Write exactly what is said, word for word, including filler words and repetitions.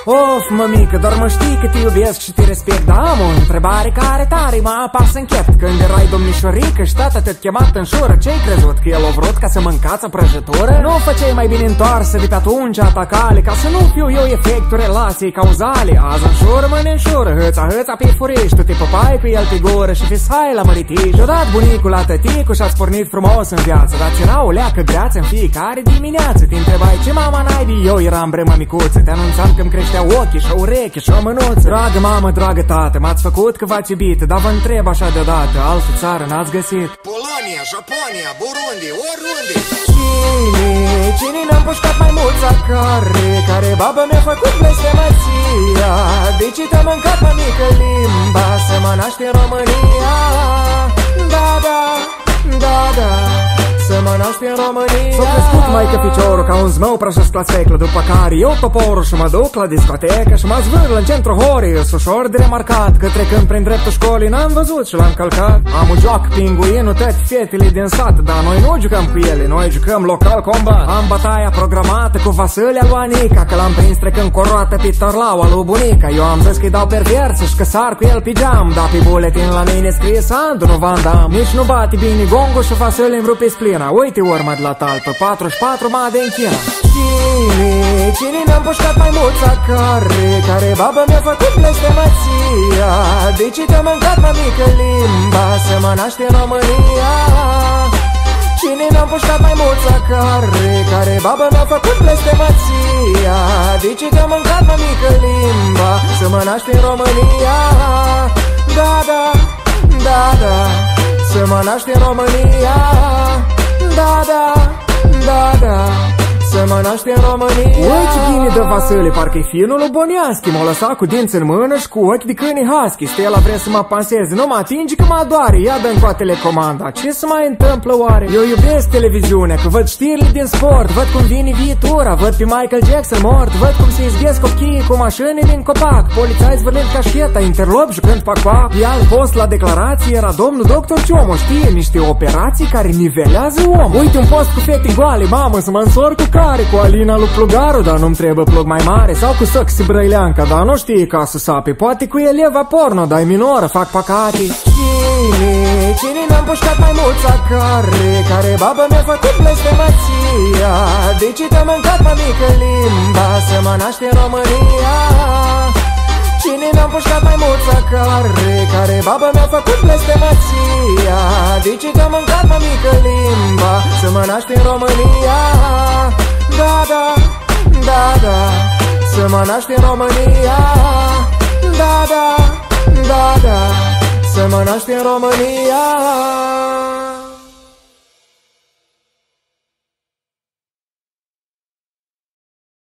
Of, mămică, doar mă știi că te iubesc și te respect. Dar am o întrebare care tare mă apasă închet. Când erai domnișorică și tata te-a chemat în șură, ce-ai crezut? Că el a vrut ca să mâncați o prăjitură? Nu făceai mai bine întoarsă de pe atunci atacale, ca să nu fiu eu efectul relației cauzale. Azi înșură, mă neînșură, hăța, hăța pe furiș. Tu te pupai cu el pe gură și visai la măritiș. O-dat bunicul la tăticul și-ați pornit frumos în viață, dar ți-era o leacă greață în fiecare dimineață. Te întrebai ce mama naibii, eu eram bremă micuță. Te anunțam că-mi creștea ochii și o ureche și o mânuță. Dragă mamă, dragă tată, m-ați făcut că v-ați iubit, dar vă întreb așa deodată, altă țară n-ați găsit? Polonia, Japonia, Burundi, oriunde. Cine, cine n-am pușcat mai mulți acare, care baba mi-a făcut blestemația? De ce te-a mâncat, mămică, limba să mă naște în România? Da, da, da, da, să mă naște în România. S-a crescut maică piciorul ca un zmău prășesc la seclă, după care eu toporul și mă duc la discotecă și mă zvârl în centru horii, ușor de remarcat, că trecând prin dreptul școlii n-am văzut și l-am călcat. Am un joc pinguinul, toate fetele din sat, dar noi nu jucăm cu ele, noi jucăm local combat. Am bătaia programată cu Vasile lui Anica, că l-am prins trecând cu o roată pe torlaua lui bunica. Eu am zis că-i dau perverse și că sar cu el pe geam, dar pe buletin la mine scrie Sandu, nu Van Damme. Nici nu bate bine gongul și Vasile îmi rupe splina. Uite urmă de la talpă, patruzeci și patru mă de închina. Cine, cine mi-am pușcat mai mulți acare, care baba mi-a făcut blestemația? De ce te-a mâncat, mămică, limba să mă naște în România? Cine mi-am pușcat mai mulți acare, care baba mi-a făcut blestemația? De ce te-a mâncat, mămică, limba să mă naște în România? Da, da, da, da, să mă naște în România. Da, da, da, da, să mă naște în România. Ui, ce bine dă Vasile, parcă-i finul lui Boniaschi. M-a lăsat cu dinți în mână și cu ochi de câini husky. Stella vrea să mă panseze, nu mă atinge că mă doare. Ia dă-mi cu telecomanda, ce se mai întâmplă oare? Eu iubesc televiziunea, că văd știrile din sport, văd cum vine viitura, văd pe Michael Jackson mort, văd cum se izghesc copiii cu mașini din copac, polițai zvârlind cașcheta, interlop jucând pac-pac. Pe alt post la declarație era domnul doctor Ciomo, știe niște operații care nivelează om. Uite un post cu fete goale, mamă, să mă însor cu care, cu Alina lui Plugaru, dar nu-mi trebuie plug mai mare, sau cu Săxi Brăileanca, dar nu știe ca să sape, poate cu eleva porno, dar minoră, fac păcate. Cine, cine mi-am pușcat mai mulți acare, care baba mi-a făcut blestemația? De ce te-a mâncat, mămică, limba să mă naște în România? Cine mi-am pușcat mai mulți acare, care baba mi-a făcut blestemația? De ce te-a mâncat, mămică, limba să mă naște în România? Da, da, da, da, să mă naște în România. Da, da, da, da, să mă naște în România.